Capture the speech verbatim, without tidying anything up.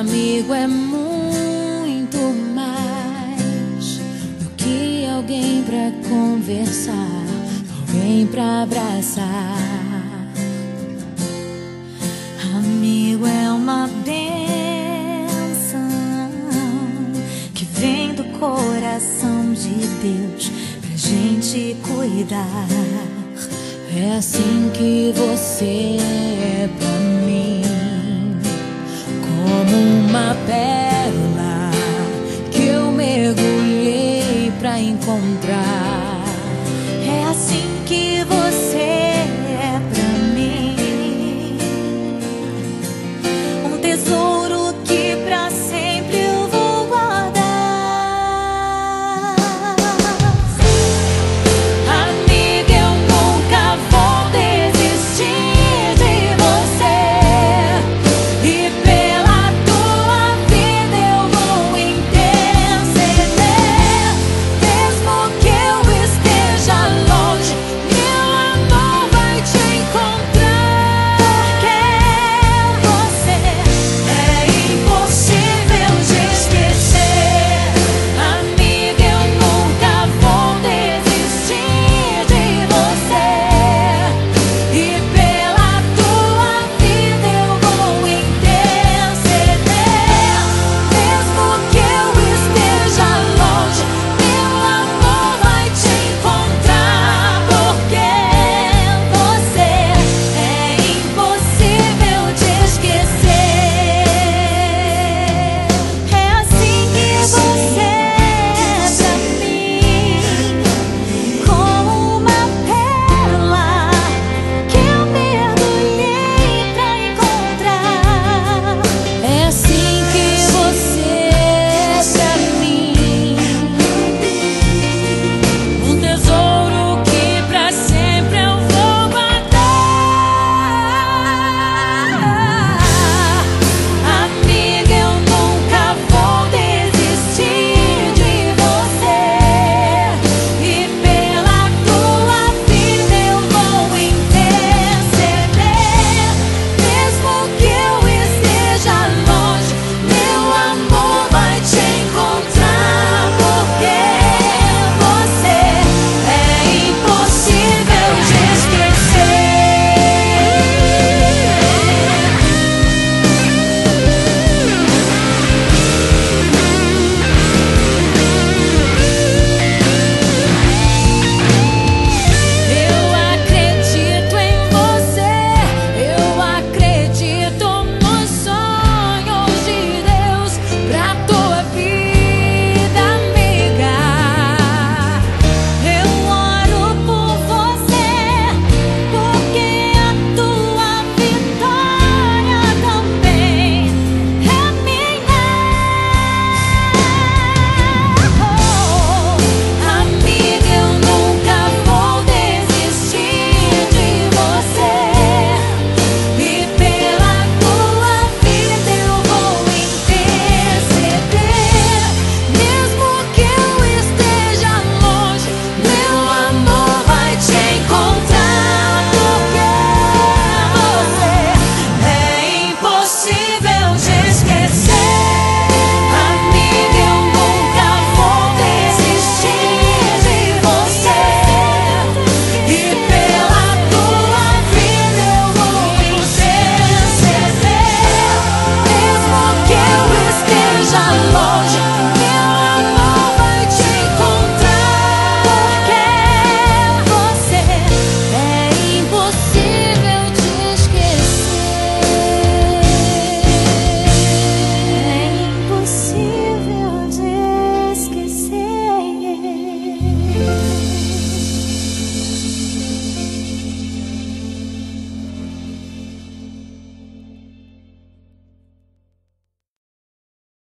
amigo é muito mais do que alguém pra conversar, alguém pra abraçar. Amigo é uma bênção que vem do coração de Deus pra gente cuidar. É assim que você é pra mim, como uma pérola que eu mergulhei pra encontrar. É assim que você é pra mim, um tesouro